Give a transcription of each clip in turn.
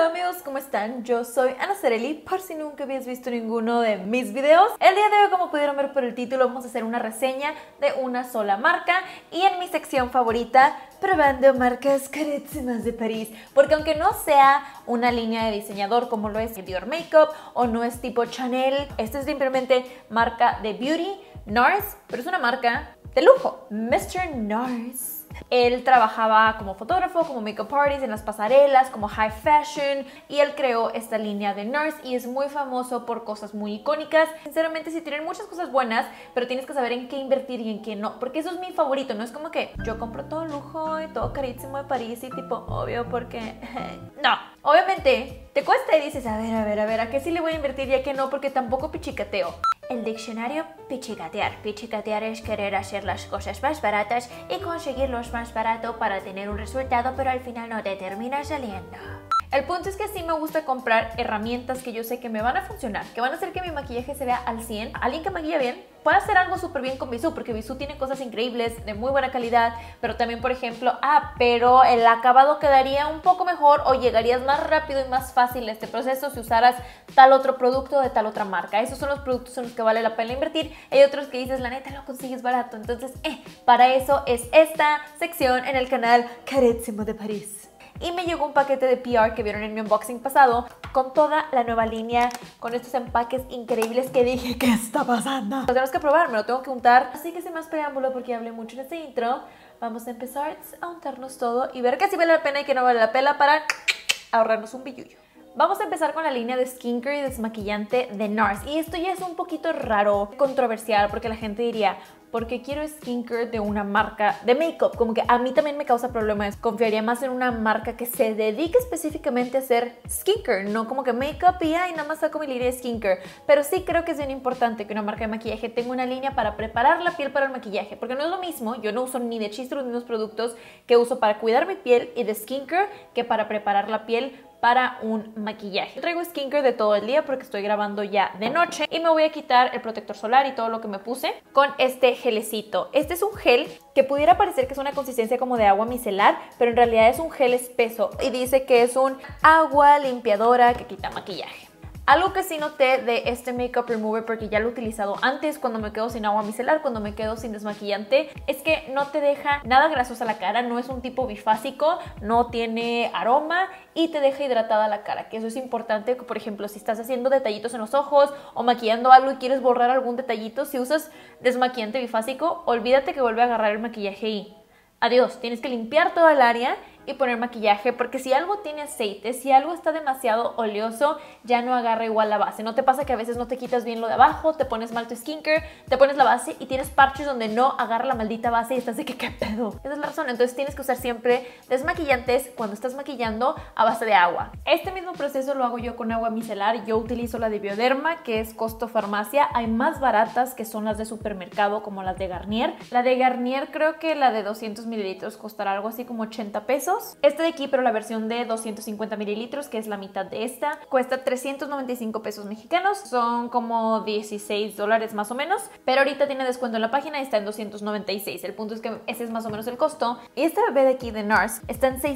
Hola amigos, ¿cómo están? Yo soy Ana Cerelli, por si nunca habías visto ninguno de mis videos. El día de hoy, como pudieron ver por el título, vamos a hacer una reseña de una sola marca y en mi sección favorita, probando marcas carísimas de París. Porque aunque no sea una línea de diseñador como lo es Dior Makeup o no es tipo Chanel, esta es simplemente marca de beauty, NARS, pero es una marca de lujo, Mr. NARS. Él trabajaba como fotógrafo, como makeup artist en las pasarelas, como high fashion, y él creó esta línea de NARS y es muy famoso por cosas muy icónicas. Sinceramente sí tienen muchas cosas buenas, pero tienes que saber en qué invertir y en qué no, porque eso es mi favorito. No es como que yo compro todo lujo y todo carísimo de París y tipo, obvio, porque no, obviamente te cuesta y dices, a ver, ¿a qué sí le voy a invertir y a qué no? Porque tampoco pichicateo. El diccionario, pichicatear. Pichicatear es querer hacer las cosas más baratas y conseguirlos más barato para tener un resultado, pero al final no te termina saliendo. El punto es que sí me gusta comprar herramientas que yo sé que me van a funcionar, que van a hacer que mi maquillaje se vea al 100. Alguien que maquilla bien puede hacer algo súper bien con Bisú, porque Bisú tiene cosas increíbles, de muy buena calidad, pero también, por ejemplo, pero el acabado quedaría un poco mejor o llegarías más rápido y más fácil a este proceso si usaras tal otro producto de tal otra marca. Esos son los productos en los que vale la pena invertir. Hay otros que dices, la neta, lo consigues barato. Entonces, para eso es esta sección en el canal Carísimo de París. Y me llegó un paquete de PR que vieron en mi unboxing pasado con toda la nueva línea, con estos empaques increíbles que dije, ¿qué está pasando? Lo tenemos que probar, me lo tengo que untar. Así que sin más preámbulo, porque hablé mucho en este intro, vamos a empezar a untarnos todo y ver que sí vale la pena y que no vale la pena para ahorrarnos un billullo. Vamos a empezar con la línea de skincare y desmaquillante de NARS. Y esto ya es un poquito raro, controversial, porque la gente diría, ¿por qué quiero skincare de una marca de makeup? Como que a mí también me causa problemas. Confiaría más en una marca que se dedique específicamente a hacer skincare, no como que makeup y nada más saco mi línea de skincare. Pero sí creo que es bien importante que una marca de maquillaje tenga una línea para preparar la piel para el maquillaje, porque no es lo mismo, yo no uso ni de chiste los mismos productos que uso para cuidar mi piel y de skincare que para preparar la piel para un maquillaje. Traigo skincare de todo el día porque estoy grabando ya de noche y me voy a quitar el protector solar y todo lo que me puse con este gelecito. Este es un gel que pudiera parecer que es una consistencia como de agua micelar, pero en realidad es un gel espeso y dice que es un agua limpiadora que quita maquillaje. Algo que sí noté de este Makeup Remover, porque ya lo he utilizado antes cuando me quedo sin agua micelar, cuando me quedo sin desmaquillante, es que no te deja nada grasosa la cara, no es un tipo bifásico, no tiene aroma y te deja hidratada la cara, que eso es importante. Por ejemplo, si estás haciendo detallitos en los ojos o maquillando algo y quieres borrar algún detallito, si usas desmaquillante bifásico, olvídate que vuelve a agarrar el maquillaje y adiós, tienes que limpiar toda el área y poner maquillaje, porque si algo tiene aceite, si algo está demasiado oleoso, ya no agarra igual la base. ¿No te pasa que a veces no te quitas bien lo de abajo, te pones mal tu skincare, te pones la base y tienes parches donde no agarra la maldita base y estás de que ¿qué pedo? Esa es la razón. Entonces tienes que usar siempre desmaquillantes cuando estás maquillando a base de agua. Este mismo proceso lo hago yo con agua micelar. Yo utilizo la de Bioderma, que es costo farmacia. Hay más baratas que son las de supermercado, como las de Garnier. La de Garnier, creo que la de 200 mililitros costará algo así como 80 pesos. Este de aquí, pero la versión de 250 mililitros, que es la mitad de esta, cuesta 395 pesos mexicanos. Son como 16 dólares más o menos. Pero ahorita tiene descuento en la página y está en 296. El punto es que ese es más o menos el costo. Y este bebé de aquí de NARS está en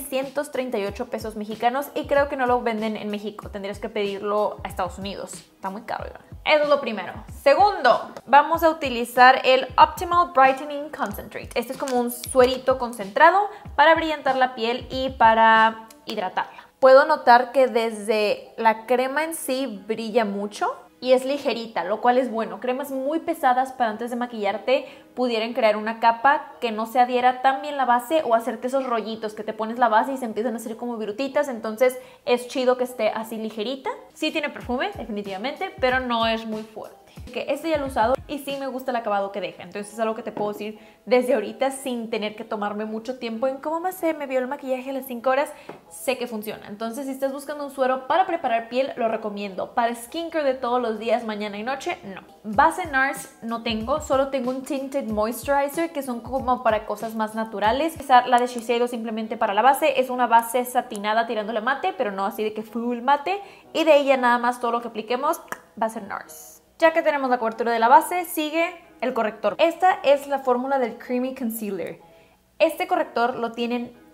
638 pesos mexicanos y creo que no lo venden en México. Tendrías que pedirlo a Estados Unidos. Está muy caro, ¿verdad? Eso es lo primero. Segundo, vamos a utilizar el Optimal Brightening Concentrate. Este es como un suerito concentrado para brillantar la piel y para hidratarla. Puedo notar que desde la crema en sí brilla mucho y es ligerita, lo cual es bueno. Cremas muy pesadas para antes de maquillarte pudieran crear una capa que no se adhiera tan bien la base o hacerte esos rollitos que te pones la base y se empiezan a hacer como virutitas. Entonces es chido que esté así ligerita. Sí tiene perfume, definitivamente, pero no es muy fuerte. Que este ya lo he usado y sí me gusta el acabado que deja. Entonces es algo que te puedo decir desde ahorita sin tener que tomarme mucho tiempo en cómo me vio el maquillaje a las 5 horas. Sé que funciona. Entonces si estás buscando un suero para preparar piel, lo recomiendo. Para skincare de todos los días, mañana y noche, no. Base NARS no tengo, solo tengo un Tinted Moisturizer que son como para cosas más naturales. La de Shiseido simplemente para la base. Es una base satinada tirándole mate, pero no así de que full mate. Y de ella nada más todo lo que apliquemos va a ser NARS. Ya que tenemos la cobertura de la base, sigue el corrector. Esta es la fórmula del Creamy Concealer. Este corrector lo tienen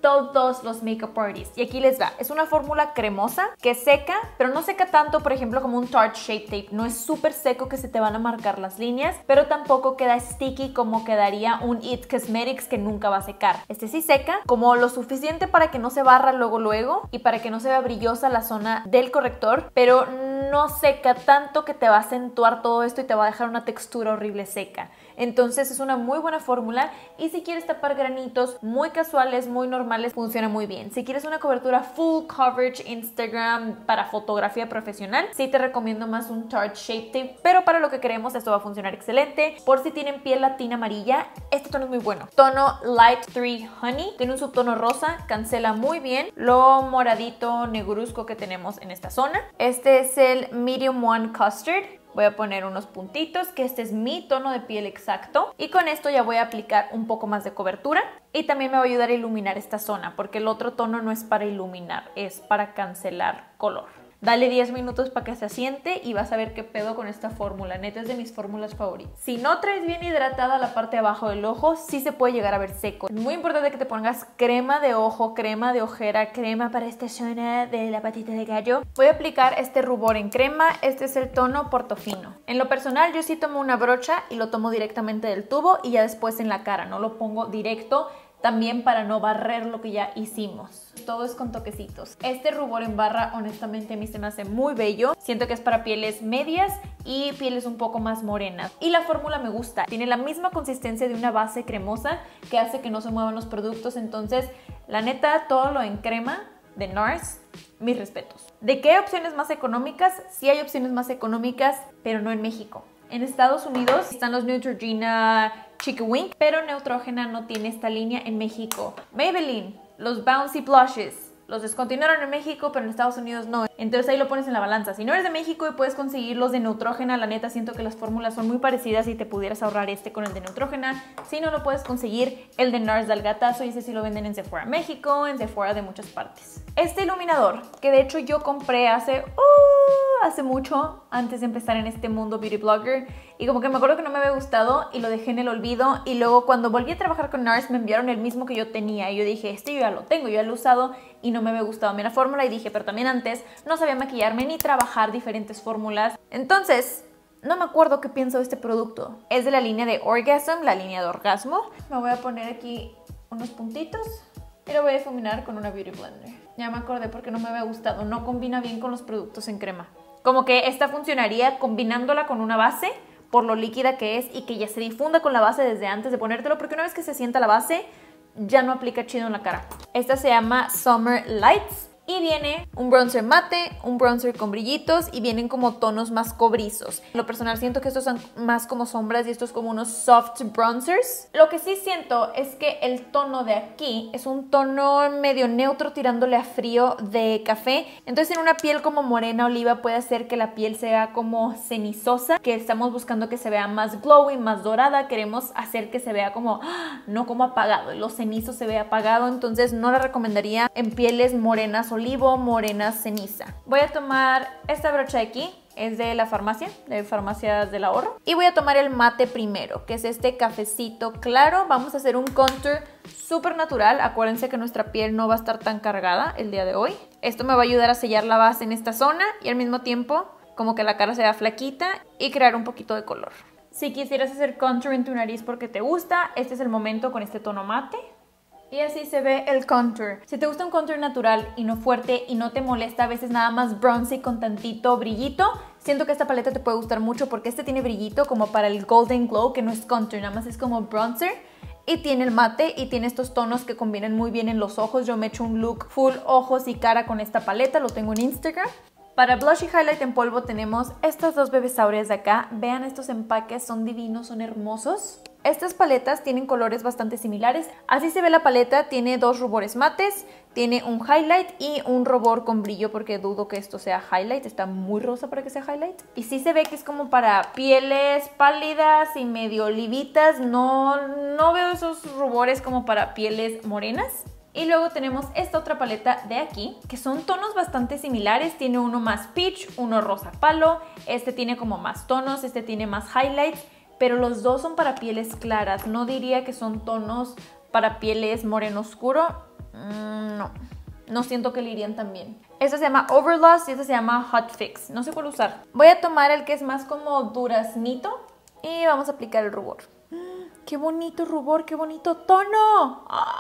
todos los makeup artists. Y aquí les va. Es una fórmula cremosa que seca, pero no seca tanto, por ejemplo, como un Tarte Shape Tape. No es súper seco que se te van a marcar las líneas, pero tampoco queda sticky como quedaría un It Cosmetics que nunca va a secar. Este sí seca, como lo suficiente para que no se barra luego y para que no se vea brillosa la zona del corrector, pero no seca tanto que te va a acentuar todo esto y te va a dejar una textura horrible seca. Entonces es una muy buena fórmula y si quieres tapar granitos muy casuales, muy normales, funciona muy bien. Si quieres una cobertura full coverage Instagram para fotografía profesional, sí te recomiendo más un Tarte Shape Tape, pero para lo que queremos esto va a funcionar excelente. Por si tienen piel latina amarilla, este tono es muy bueno. Tono Light 3 Honey, tiene un subtono rosa, cancela muy bien lo moradito negruzco que tenemos en esta zona. Este es el Medium One Custard. Voy a poner unos puntitos, que este es mi tono de piel exacto. Y con esto ya voy a aplicar un poco más de cobertura. Y también me va a ayudar a iluminar esta zona, porque el otro tono no es para iluminar, es para cancelar color. Dale 10 minutos para que se asiente y vas a ver qué pedo con esta fórmula. Neta es de mis fórmulas favoritas. Si no traes bien hidratada la parte de abajo del ojo, sí se puede llegar a ver seco. Es muy importante que te pongas crema de ojo, crema de ojera, crema para esta zona de la patita de gallo. Voy a aplicar este rubor en crema. Este es el tono Portofino. En lo personal yo sí tomo una brocha y lo tomo directamente del tubo y ya después en la cara. No lo pongo directo, también para no barrer lo que ya hicimos. Todo es con toquecitos. Este rubor en barra honestamente a mí se me hace muy bello. Siento que es para pieles medias y pieles un poco más morenas. Y la fórmula me gusta. Tiene la misma consistencia de una base cremosa que hace que no se muevan los productos. Entonces, la neta, todo lo en crema de NARS, mis respetos. ¿De qué opciones más económicas? Sí hay opciones más económicas, pero no en México. En Estados Unidos están los Neutrogena Chica Wink, pero Neutrogena no tiene esta línea en México. Maybelline, los Bouncy Blushes, los descontinuaron en México, pero en Estados Unidos no. Entonces ahí lo pones en la balanza. Si no eres de México y puedes conseguir los de Neutrogena, la neta siento que las fórmulas son muy parecidas y te pudieras ahorrar este con el de Neutrogena. Si no, lo puedes conseguir el de NARS del gatazo y ese sí lo venden en Sephora México, en Sephora de muchas partes. Este iluminador, que de hecho yo compré hace mucho, antes de empezar en este mundo beauty blogger, y como que me acuerdo que no me había gustado y lo dejé en el olvido, y luego cuando volví a trabajar con NARS me enviaron el mismo que yo tenía y yo dije, este yo ya lo tengo, yo ya lo he usado y no me había gustado a mí la fórmula, y dije, pero también antes no sabía maquillarme ni trabajar diferentes fórmulas. Entonces no me acuerdo qué pienso de este producto. Es de la línea de Orgasm, la línea de orgasmo. Me voy a poner aquí unos puntitos y lo voy a difuminar con una Beauty Blender. Ya me acordé porque no me había gustado. No combina bien con los productos en crema. Como que esta funcionaría combinándola con una base por lo líquida que es y que ya se difunda con la base desde antes de ponértelo, porque una vez que se sienta la base ya no aplica chido en la cara. Esta se llama Summer Lights. Y viene un bronzer mate, un bronzer con brillitos y vienen como tonos más cobrizos. En lo personal siento que estos son más como sombras y estos como unos soft bronzers. Lo que sí siento es que el tono de aquí es un tono medio neutro tirándole a frío de café. Entonces en una piel como morena oliva puede hacer que la piel sea como cenizosa, que estamos buscando que se vea más glowy, más dorada. Queremos hacer que se vea como, no como apagado, lo cenizo se ve apagado. Entonces no la recomendaría en pieles morenas olivo, morena ceniza. Voy a tomar esta brocha de aquí, es de la farmacia, de Farmacias del Ahorro. Y voy a tomar el mate primero, que es este cafecito claro. Vamos a hacer un contour súper natural. Acuérdense que nuestra piel no va a estar tan cargada el día de hoy. Esto me va a ayudar a sellar la base en esta zona y al mismo tiempo como que la cara sea flaquita y crear un poquito de color. Si quisieras hacer contour en tu nariz porque te gusta, este es el momento con este tono mate. Y así se ve el contour. Si te gusta un contour natural y no fuerte y no te molesta a veces nada más bronzy con tantito brillito, siento que esta paleta te puede gustar mucho porque este tiene brillito como para el golden glow, que no es contour, nada más es como bronzer. Y tiene el mate y tiene estos tonos que combinan muy bien en los ojos. Yo me echo un look full ojos y cara con esta paleta, lo tengo en Instagram. Para blush y highlight en polvo tenemos estas dos bebesaurias de acá. Vean estos empaques, son divinos, son hermosos. Estas paletas tienen colores bastante similares. Así se ve la paleta, tiene dos rubores mates, tiene un highlight y un rubor con brillo porque dudo que esto sea highlight, está muy rosa para que sea highlight. Y sí se ve que es como para pieles pálidas y medio olivitas, no veo esos rubores como para pieles morenas. Y luego tenemos esta otra paleta de aquí, que son tonos bastante similares. Tiene uno más peach, uno rosa palo, este tiene como más tonos, este tiene más highlights. Pero los dos son para pieles claras, no diría que son tonos para pieles moreno oscuro. No siento que le irían tan bien. Este se llama Overlost y este se llama Hot Fix. No sé cuál usar. Voy a tomar el que es más como duraznito y vamos a aplicar el rubor. ¡Qué bonito rubor! ¡Qué bonito tono!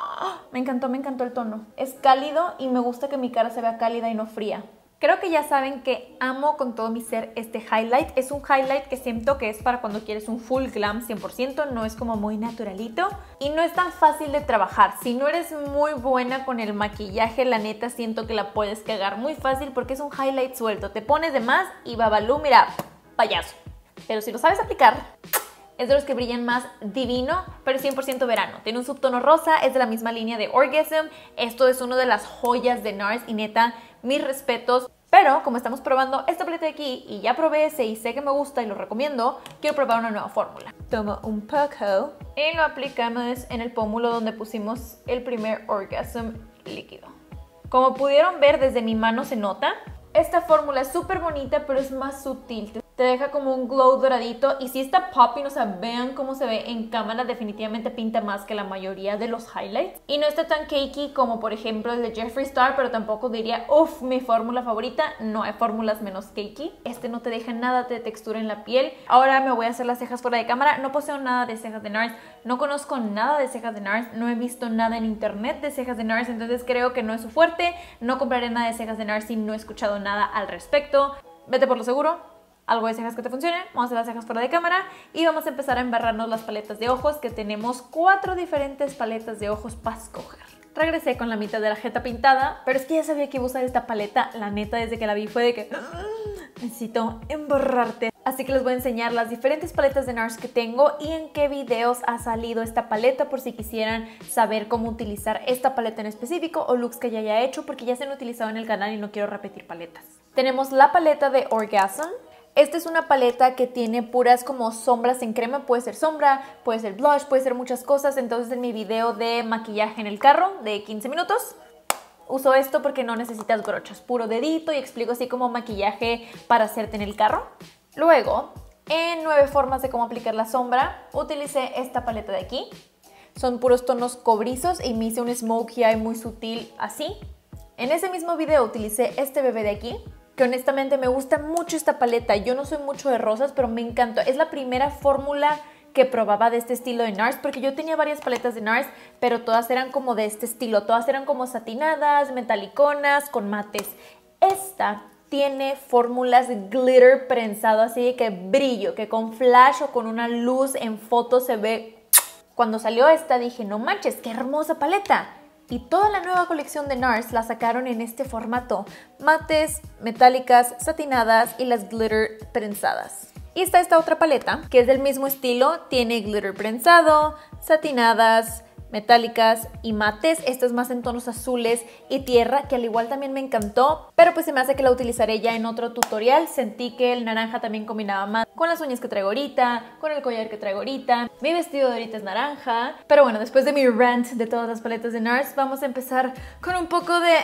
Me encantó el tono. Es cálido y me gusta que mi cara se vea cálida y no fría. Creo que ya saben que amo con todo mi ser este highlight. Es un highlight que siento que es para cuando quieres un full glam 100%, no es como muy naturalito y no es tan fácil de trabajar. Si no eres muy buena con el maquillaje, la neta siento que la puedes cagar muy fácil porque es un highlight suelto. Te pones de más y babalú, mira, payaso. Pero si lo sabes aplicar, es de los que brillan más divino, pero 100% verano. Tiene un subtono rosa, es de la misma línea de Orgasm. Esto es una de las joyas de NARS y neta, mis respetos. Pero como estamos probando esta paleta de aquí y ya probé ese y sé que me gusta y lo recomiendo, quiero probar una nueva fórmula. Tomo un poco y lo aplicamos en el pómulo donde pusimos el primer Orgasm líquido. Como pudieron ver, desde mi mano se nota. Esta fórmula es súper bonita, pero es más sutil. Te deja como un glow doradito y si está popping, o sea, vean cómo se ve en cámara, definitivamente pinta más que la mayoría de los highlights. Y no está tan cakey como por ejemplo el de Jeffree Star, pero tampoco diría, uff, mi fórmula favorita. No hay fórmulas menos cakey. Este no te deja nada de textura en la piel. Ahora me voy a hacer las cejas fuera de cámara. No poseo nada de cejas de NARS, no conozco nada de cejas de NARS, no he visto nada en internet de cejas de NARS, entonces creo que no es su fuerte. No compraré nada de cejas de NARS si no he escuchado nada al respecto. Vete por lo seguro. Algo de cejas que te funcione, vamos a hacer las cejas fuera de cámara y vamos a empezar a embarrarnos las paletas de ojos, que tenemos 4 diferentes paletas de ojos para escoger. Regresé con la mitad de la jeta pintada, pero es que ya sabía que iba a usar esta paleta, la neta desde que la vi fue de que necesito embarrarte. Así que les voy a enseñar las diferentes paletas de NARS que tengo y en qué videos ha salido esta paleta por si quisieran saber cómo utilizar esta paleta en específico o looks que ya haya hecho, porque ya se han utilizado en el canal y no quiero repetir paletas. Tenemos la paleta de Orgasm. Esta es una paleta que tiene puras como sombras en crema, puede ser sombra, puede ser blush, puede ser muchas cosas. Entonces en mi video de maquillaje en el carro de 15 minutos uso esto porque no necesitas brochas, puro dedito y explico así como maquillaje para hacerte en el carro. Luego, en 9 formas de cómo aplicar la sombra, utilicé esta paleta de aquí. Son puros tonos cobrizos y me hice un smokey eye muy sutil así. En ese mismo video utilicé este bebé de aquí, que honestamente me gusta mucho esta paleta. Yo no soy mucho de rosas, pero me encantó. Es la primera fórmula que probaba de este estilo de NARS, porque yo tenía varias paletas de NARS, pero todas eran como de este estilo. Todas eran como satinadas, metaliconas, con mates. Esta tiene fórmulas glitter prensado, así de que brillo, que con flash o con una luz en foto se ve. Cuando salió esta dije, no manches, qué hermosa paleta. Y toda la nueva colección de NARS la sacaron en este formato, mates, metálicas, satinadas y las glitter prensadas. Y está esta otra paleta que es del mismo estilo, tiene glitter prensado, satinadas, metálicas y mates. Esta es más en tonos azules y tierra, que al igual también me encantó, pero pues se me hace que la utilizaré ya en otro tutorial. Sentí que el naranja también combinaba más con las uñas que traigo ahorita, con el collar que traigo ahorita. Mi vestido de ahorita es naranja. Pero bueno, después de mi rant de todas las paletas de NARS, vamos a empezar con un poco de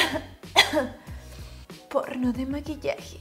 porno de maquillaje.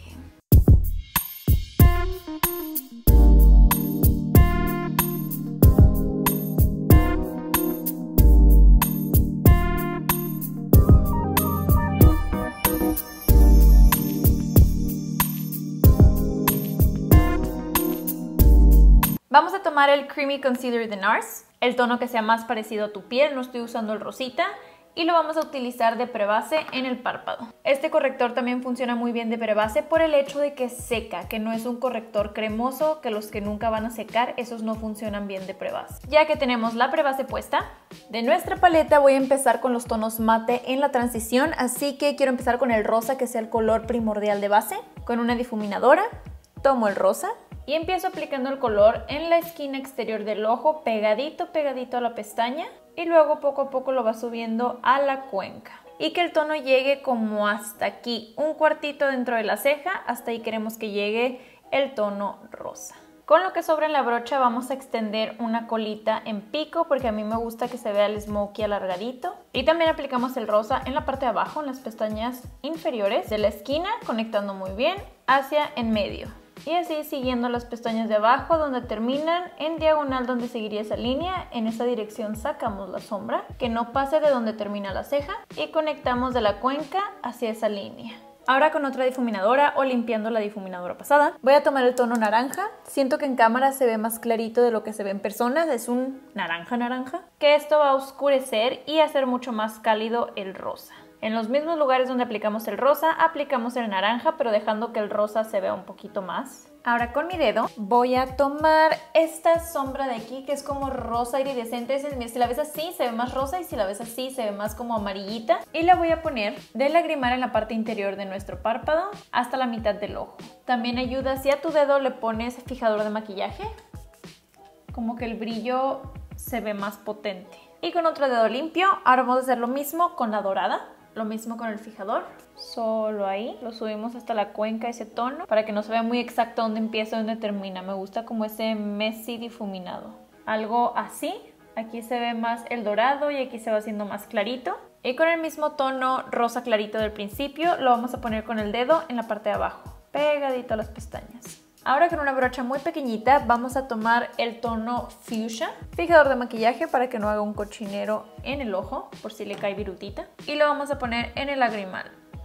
Vamos a tomar el Creamy Concealer de NARS, el tono que sea más parecido a tu piel, no estoy usando el rosita, y lo vamos a utilizar de prebase en el párpado. Este corrector también funciona muy bien de prebase por el hecho de que seca, que no es un corrector cremoso, que los que nunca van a secar, esos no funcionan bien de prebase. Ya que tenemos la prebase puesta, de nuestra paleta voy a empezar con los tonos mate en la transición, así que quiero empezar con el rosa, que sea el color primordial de base. Con una difuminadora, tomo el rosa y empiezo aplicando el color en la esquina exterior del ojo, pegadito a la pestaña, y luego poco a poco lo va subiendo a la cuenca. Y que el tono llegue como hasta aquí, un cuartito dentro de la ceja, hasta ahí queremos que llegue el tono rosa. Con lo que sobra en la brocha vamos a extender una colita en pico, porque a mí me gusta que se vea el smokey alargadito. Y también aplicamos el rosa en la parte de abajo, en las pestañas inferiores de la esquina, conectando muy bien hacia en medio. Y así siguiendo las pestañas de abajo donde terminan, en diagonal donde seguiría esa línea, en esa dirección sacamos la sombra, que no pase de donde termina la ceja, y conectamos de la cuenca hacia esa línea. Ahora con otra difuminadora o limpiando la difuminadora pasada, voy a tomar el tono naranja. Siento que en cámara se ve más clarito de lo que se ve en persona, es un naranja, que esto va a oscurecer y hacer mucho más cálido el rosa. En los mismos lugares donde aplicamos el rosa, aplicamos el naranja, pero dejando que el rosa se vea un poquito más. Ahora con mi dedo voy a tomar esta sombra de aquí, que es como rosa iridescente. Si la ves así se ve más rosa y si la ves así se ve más como amarillita. Y la voy a poner de lagrimal en la parte interior de nuestro párpado hasta la mitad del ojo. También ayuda si a tu dedo le pones fijador de maquillaje, como que el brillo se ve más potente. Y con otro dedo limpio, ahora vamos a hacer lo mismo con la dorada. Lo mismo con el fijador, solo ahí, lo subimos hasta la cuenca, ese tono, para que no se vea muy exacto dónde empieza y dónde termina. Me gusta como ese messy difuminado. Algo así, aquí se ve más el dorado y aquí se va haciendo más clarito. Y con el mismo tono rosa clarito del principio, lo vamos a poner con el dedo en la parte de abajo, pegadito a las pestañas. Ahora con una brocha muy pequeñita vamos a tomar el tono fuchsia, fijador de maquillaje para que no haga un cochinero en el ojo, por si le cae virutita. Y lo vamos a poner en el lagrimal,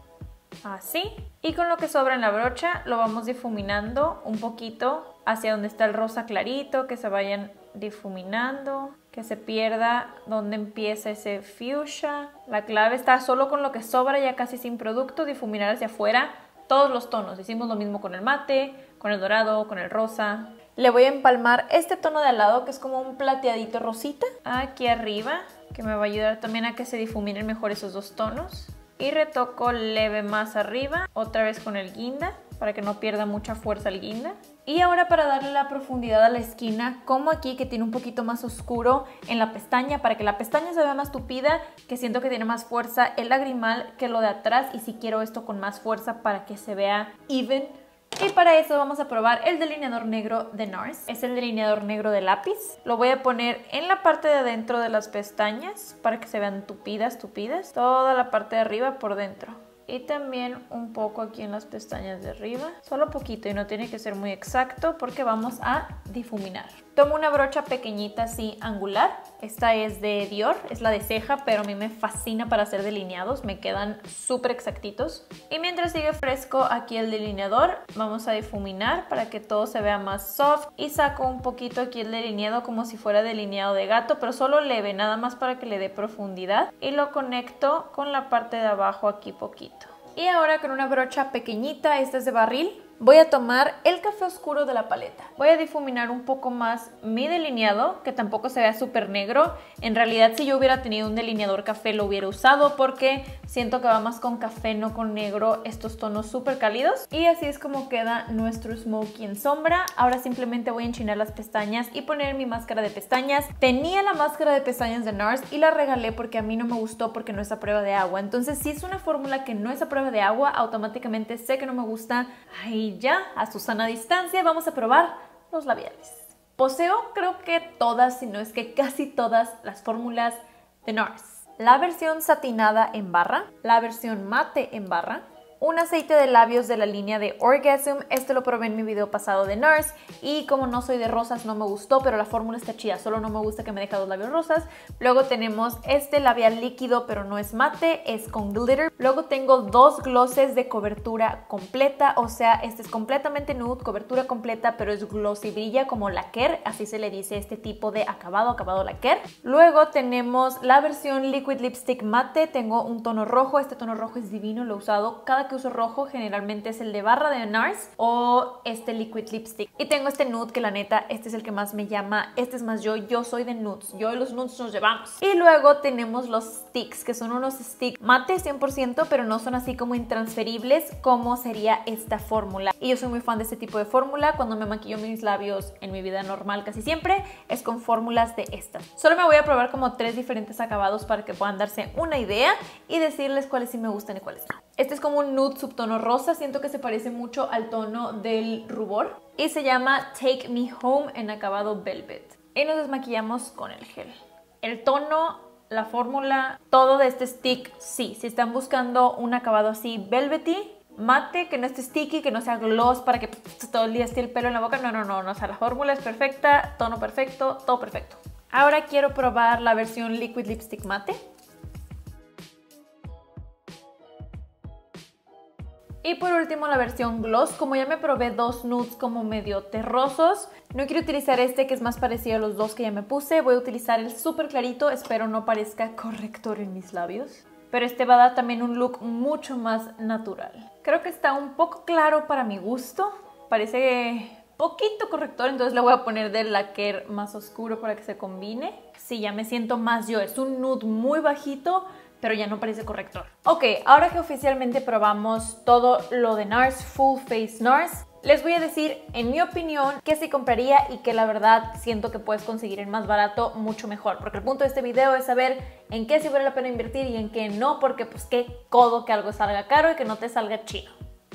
así. Y con lo que sobra en la brocha lo vamos difuminando un poquito hacia donde está el rosa clarito, que se vayan difuminando, que se pierda donde empieza ese fuchsia. La clave está solo con lo que sobra, ya casi sin producto, difuminar hacia afuera todos los tonos. Hicimos lo mismo con el mate, con el dorado, con el rosa. Le voy a empalmar este tono de al lado, que es como un plateadito rosita, aquí arriba, que me va a ayudar también a que se difuminen mejor esos dos tonos. Y retoco leve más arriba, otra vez con el guinda, para que no pierda mucha fuerza el guinda. Y ahora para darle la profundidad a la esquina, como aquí que tiene un poquito más oscuro en la pestaña, para que la pestaña se vea más tupida, que siento que tiene más fuerza el lagrimal que lo de atrás, y si quiero esto con más fuerza para que se vea even. Y para eso vamos a probar el delineador negro de NARS. Es el delineador negro de lápiz. Lo voy a poner en la parte de adentro de las pestañas para que se vean tupidas. Toda la parte de arriba por dentro. Y también un poco aquí en las pestañas de arriba. Solo poquito y no tiene que ser muy exacto porque vamos a difuminar. Tomo una brocha pequeñita así angular. Esta es de Dior, es la de ceja, pero a mí me fascina para hacer delineados. Me quedan súper exactitos. Y mientras sigue fresco aquí el delineador, vamos a difuminar para que todo se vea más soft. Y saco un poquito aquí el delineado como si fuera delineado de gato, pero solo leve, nada más para que le dé profundidad. Y lo conecto con la parte de abajo aquí poquito. Y ahora con una brocha pequeñita, esta es de barril, voy a tomar el café oscuro de la paleta. Voy a difuminar un poco más mi delineado, que tampoco se vea súper negro. En realidad, si yo hubiera tenido un delineador café lo hubiera usado porque siento que va más con café, no con negro, estos tonos súper cálidos. Y así es como queda nuestro smokey en sombra. Ahora simplemente voy a enchinar las pestañas y poner mi máscara de pestañas. Tenía la máscara de pestañas de NARS y la regalé porque a mí no me gustó porque no es a prueba de agua. Entonces, si es una fórmula que no es a prueba de agua, automáticamente sé que no me gusta. Ay, ya, a su sana distancia, vamos a probar los labiales. Poseo creo que todas, si no es que casi todas las fórmulas de NARS. La versión satinada en barra, la versión mate en barra, un aceite de labios de la línea de Orgasm. Este lo probé en mi video pasado de NARS y como no soy de rosas no me gustó, pero la fórmula está chida, solo no me gusta que me deje los labios rosas. Luego tenemos este labial líquido, pero no es mate, es con glitter. Luego tengo dos glosses de cobertura completa, o sea, este es completamente nude, cobertura completa, pero es glossy, brilla como lacquer, así se le dice este tipo de acabado lacquer. Luego tenemos la versión liquid lipstick mate, tengo un tono rojo, este tono rojo es divino, lo he usado cada que uso rojo, generalmente es el de barra de NARS o este liquid lipstick. Y tengo este nude que la neta, este es el que más me llama, este es más yo soy de nudes, yo y los nudes nos llevamos. Y luego tenemos los sticks, que son unos sticks mate 100%, pero no son así como intransferibles como sería esta fórmula. Y yo soy muy fan de este tipo de fórmula. Cuando me maquillo mis labios en mi vida normal casi siempre es con fórmulas de estas. Solo me voy a probar como 3 diferentes acabados para que puedan darse una idea y decirles cuáles sí me gustan y cuáles no. Este es como un nude subtono rosa, siento que se parece mucho al tono del rubor y se llama Take Me Home en acabado Velvet. Y nos desmaquillamos con el gel. El tono, la fórmula, todo de este stick, sí. Si están buscando un acabado así velvety, mate, que no esté sticky, que no sea gloss para que todo el día esté el pelo en la boca. No, o sea, la fórmula es perfecta, tono perfecto, todo perfecto. Ahora quiero probar la versión Liquid Lipstick Mate. Y por último la versión gloss. Como ya me probé dos nudes como medio terrosos, no quiero utilizar este que es más parecido a los dos que ya me puse. Voy a utilizar el súper clarito, espero no parezca corrector en mis labios. Pero este va a dar también un look mucho más natural. Creo que está un poco claro para mi gusto. Parece poquito corrector, entonces le voy a poner del lacquer más oscuro para que se combine. Sí, ya me siento más yo. Es un nude muy bajito, pero ya no parece corrector. Ok, ahora que oficialmente probamos todo lo de NARS, Full Face NARS, les voy a decir, en mi opinión, qué sí compraría y que la verdad siento que puedes conseguir en más barato mucho mejor. Porque el punto de este video es saber en qué sí vale la pena invertir y en qué no, porque pues qué codo que algo salga caro y que no te salga chido.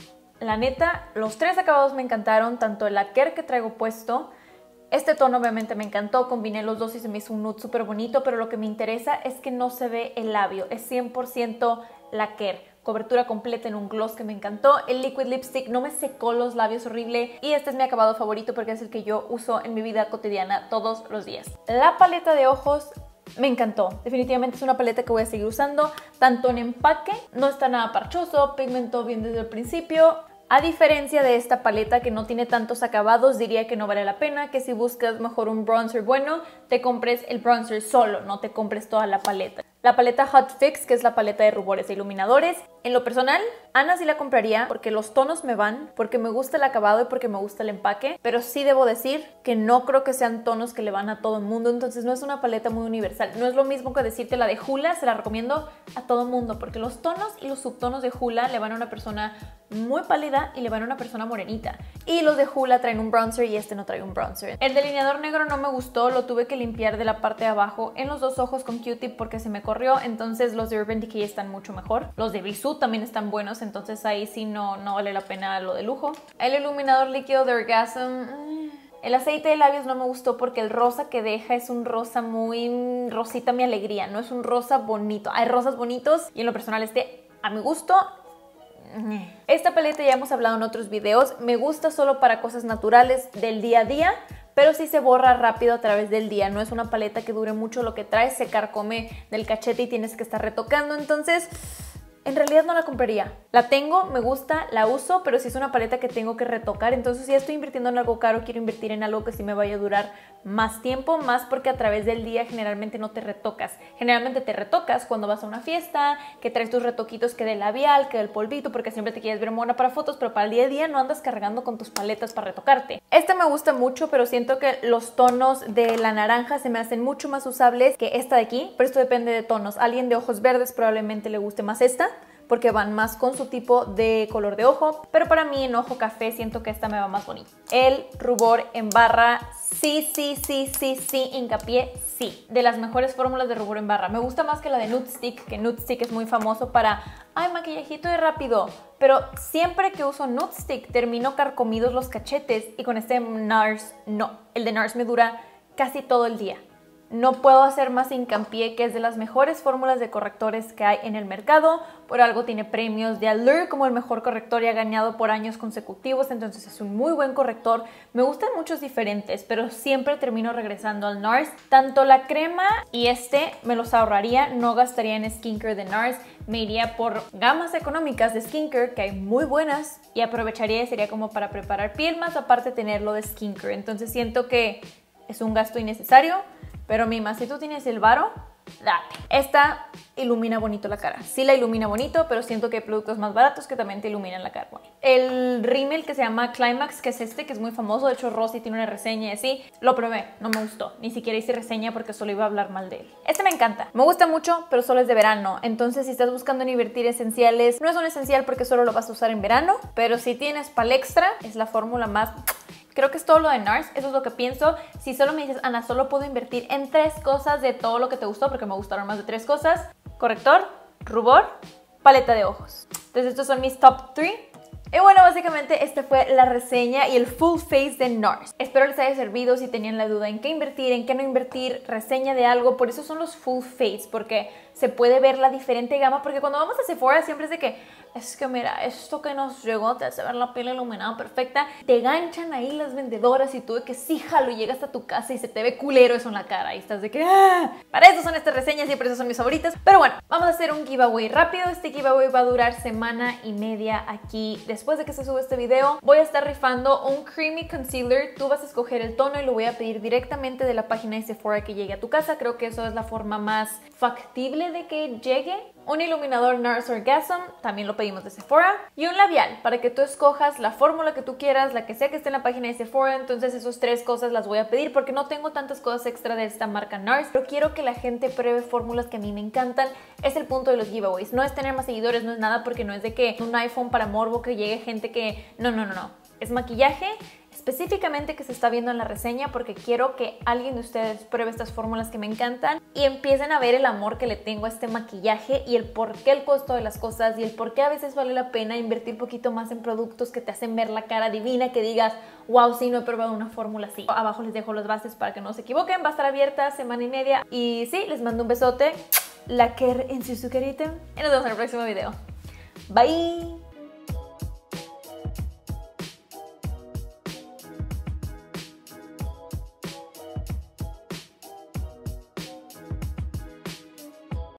La neta, los tres acabados me encantaron, tanto el lacquer que traigo puesto. Este tono obviamente me encantó, combiné los dos y se me hizo un nude súper bonito, pero lo que me interesa es que no se ve el labio, es 100% lacquer. Cobertura completa en un gloss que me encantó. El Liquid Lipstick no me secó los labios horrible y este es mi acabado favorito porque es el que yo uso en mi vida cotidiana todos los días. La paleta de ojos me encantó. Definitivamente es una paleta que voy a seguir usando, tanto en empaque, no está nada parchoso, pigmentó bien desde el principio. A diferencia de esta paleta que no tiene tantos acabados, diría que no vale la pena, que si buscas mejor un bronzer bueno, te compres el bronzer solo, no te compres toda la paleta. La paleta Hot Fix, que es la paleta de rubores e iluminadores. En lo personal, Ana sí la compraría porque los tonos me van, porque me gusta el acabado y porque me gusta el empaque, pero sí debo decir que no creo que sean tonos que le van a todo el mundo, entonces no es una paleta muy universal. No es lo mismo que decirte la de Hoola, se la recomiendo a todo el mundo, porque los tonos y los subtonos de Hoola le van a una persona muy pálida y le van a una persona morenita. Y los de Hoola traen un bronzer y este no trae un bronzer. El delineador negro no me gustó, lo tuve que limpiar de la parte de abajo en los dos ojos con Q-tip porque se me corrió, entonces los de Urban Decay están mucho mejor. Los de Bisú también están buenos, entonces ahí sí no vale la pena lo de lujo. El iluminador líquido de Orgasm, el aceite de labios no me gustó porque el rosa que deja es un rosa muy rosita mi alegría, no es un rosa bonito. Hay rosas bonitos y en lo personal a mi gusto. Esta paleta ya hemos hablado en otros videos, me gusta solo para cosas naturales del día a día, pero sí se borra rápido a través del día. No es una paleta que dure mucho, lo que trae se carcome del cachete y tienes que estar retocando, entonces en realidad no la compraría. La tengo, me gusta, la uso, pero si es una paleta que tengo que retocar, entonces si ya estoy invirtiendo en algo caro, quiero invertir en algo que sí me vaya a durar más tiempo, más porque a través del día generalmente no te retocas. Generalmente te retocas cuando vas a una fiesta, que traes tus retoquitos que del labial, que del polvito, porque siempre te quieres ver mona para fotos, pero para el día a día no andas cargando con tus paletas para retocarte. Esta me gusta mucho, pero siento que los tonos de la naranja se me hacen mucho más usables que esta de aquí, pero esto depende de tonos. A alguien de ojos verdes probablemente le guste más esta, porque van más con su tipo de color de ojo, pero para mí en ojo café siento que esta me va más bonito. El rubor en barra, sí, hincapié, sí. De las mejores fórmulas de rubor en barra. Me gusta más que la de Nude Stick, que Nude Stick es muy famoso para, ay, maquillajito de rápido, pero siempre que uso Nude Stick termino carcomidos los cachetes y con este NARS no. El de NARS me dura casi todo el día. No puedo hacer más hincapié que es de las mejores fórmulas de correctores que hay en el mercado. Por algo tiene premios de Allure como el mejor corrector y ha ganado por años consecutivos, entonces es un muy buen corrector. Me gustan muchos diferentes, pero siempre termino regresando al NARS. Tanto la crema y me los ahorraría, no gastaría en skincare de NARS. Me iría por gamas económicas de skincare que hay muy buenas y aprovecharía y sería como para preparar piel, más aparte tenerlo de skincare. Entonces siento que es un gasto innecesario. Pero Mima, si tú tienes el varo, date. Esta ilumina bonito la cara. Sí la ilumina bonito, pero siento que hay productos más baratos que también te iluminan la cara. Bueno, el rímel que se llama Climax, que es que es muy famoso. De hecho, Rosy tiene una reseña y así. Lo probé, no me gustó. Ni siquiera hice reseña porque solo iba a hablar mal de él. Este me encanta. Me gusta mucho, pero solo es de verano. Entonces, si estás buscando en invertir esenciales, no es un esencial porque solo lo vas a usar en verano. Pero si tienes para el extra, es la fórmula más... Creo que es todo lo de NARS, eso es lo que pienso. Si solo me dices, Ana, solo puedo invertir en 3 cosas de todo lo que te gustó, porque me gustaron más de 3 cosas: corrector, rubor, paleta de ojos. Entonces estos son mis top 3. Y bueno, básicamente esta fue la reseña y el full face de NARS. Espero les haya servido si tenían la duda en qué invertir, en qué no invertir, reseña de algo. Por eso son los full face, porque se puede ver la diferente gama. Porque cuando vamos a Sephora siempre es de que es que mira, esto que nos llegó te hace ver la piel iluminada perfecta. Te ganchan ahí las vendedoras y tú de que sí, jalo, y llegas a tu casa y se te ve culero eso en la cara y estás de que ¡ah! Para eso son estas reseñas y por eso son mis favoritas. Pero bueno, vamos a hacer un giveaway rápido. Este giveaway va a durar semana y media aquí. Después de que se sube este video, voy a estar rifando un Creamy Concealer. Tú vas a escoger el tono y lo voy a pedir directamente de la página de Sephora que llegue a tu casa. Creo que eso es la forma más factible de que llegue. Un iluminador NARS Orgasm, también lo pedimos de Sephora. Y un labial, para que tú escojas la fórmula que tú quieras, la que sea que esté en la página de Sephora. Entonces esas 3 cosas las voy a pedir porque no tengo tantas cosas extra de esta marca NARS. Pero quiero que la gente pruebe fórmulas que a mí me encantan. Es el punto de los giveaways. No es tener más seguidores, no es nada, porque no es de que un iPhone para morbo que llegue gente que... No. Es maquillaje específicamente que se está viendo en la reseña porque quiero que alguien de ustedes pruebe estas fórmulas que me encantan y empiecen a ver el amor que le tengo a este maquillaje y el por qué el costo de las cosas y el por qué a veces vale la pena invertir poquito más en productos que te hacen ver la cara divina, que digas, wow, sí, no he probado una fórmula así. Abajo les dejo las bases para que no se equivoquen. Va a estar abierta semana y media y sí, les mando un besote, la que en su carita y nos vemos en el próximo video. Bye.